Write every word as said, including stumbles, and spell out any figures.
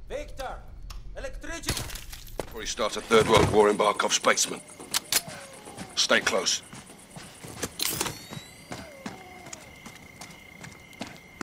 Victor! Electricity! Before he starts a third world war in Barkov's basement. Stay close.